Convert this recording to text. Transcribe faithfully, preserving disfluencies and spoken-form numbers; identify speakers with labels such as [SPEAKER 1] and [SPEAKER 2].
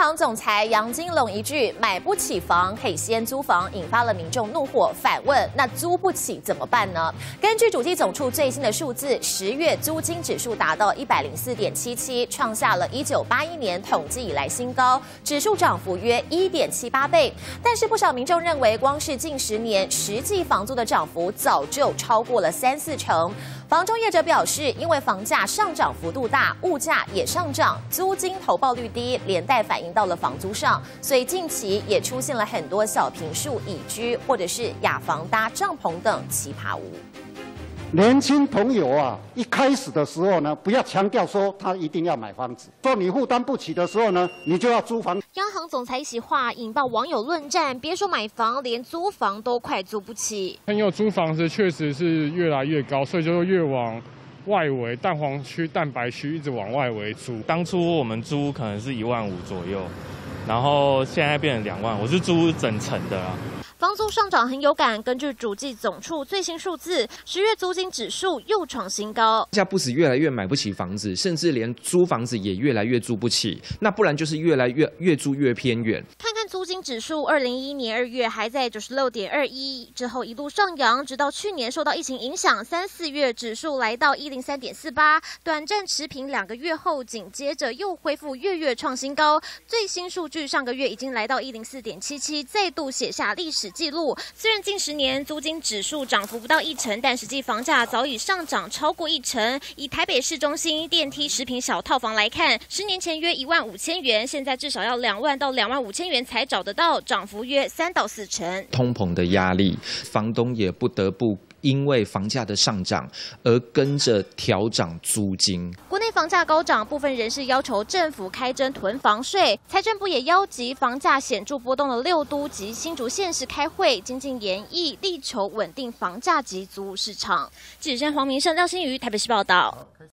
[SPEAKER 1] 行总裁杨金龙一句“买不起房可以先租房”，引发了民众怒火，反问：那租不起怎么办呢？根据主计总处最新的数字，十月租金指数达到一百零四点七七，创下了一九八一年统计以来新高，指数涨幅约一点七八倍。但是不少民众认为，光是近十年实际房租的涨幅早就超过了三四成。房中业者表示，因为房价上涨幅度大，物价也上涨，租金投报率低，连带反映到了房租上，所以近期也出现了很多小坪数乙居或者是雅房搭帐篷等奇葩屋。
[SPEAKER 2] 年轻朋友啊，一开始的时候呢，不要强调说他一定要买房子，说你负担不起的时候呢，你就要租房。
[SPEAKER 3] 央行总裁一席话引爆网友论战，别说买房，连租房都快租不起。
[SPEAKER 4] 朋友租房子确实是越来越高，所以就越往外围蛋黄区、蛋白区一直往外围租。
[SPEAKER 5] 当初我们租可能是一万五左右，然后现在变成两万，我是租整层的啦。
[SPEAKER 3] 房租上涨很有感，根据主计总处最新数字，十月租金指数又创新高。
[SPEAKER 6] 现在不止越来越买不起房子，甚至连租房子也越来越租不起，那不然就是越来越越租越偏远。
[SPEAKER 3] 看看租金指数，二零一一年二月还在九十六点二一，之后一路上扬，直到去年受到疫情影响，三四月指数来到一零三点四八，短暂持平两个月后，紧接着又恢复月月创新高。最新数据上个月已经来到一零四点七七，再度写下历史记录。虽然近十年租金指数涨幅不到一成，但实际房价早已上涨超过一成。以台北市中心电梯十坪小套房来看，十年前约一万五千元，现在至少要两万到两万五千元才找得到，涨幅约三到四成。
[SPEAKER 6] 通膨的压力，房东也不得不因为房价的上涨而跟着调涨租金。
[SPEAKER 3] 国内房价高涨，部分人士要求政府开征囤房税，财政部也邀集房价显著波动的六都及新竹县市开会，精进研议，力求稳定房价及租屋市场。记者黄明胜、廖新瑜台北市报道。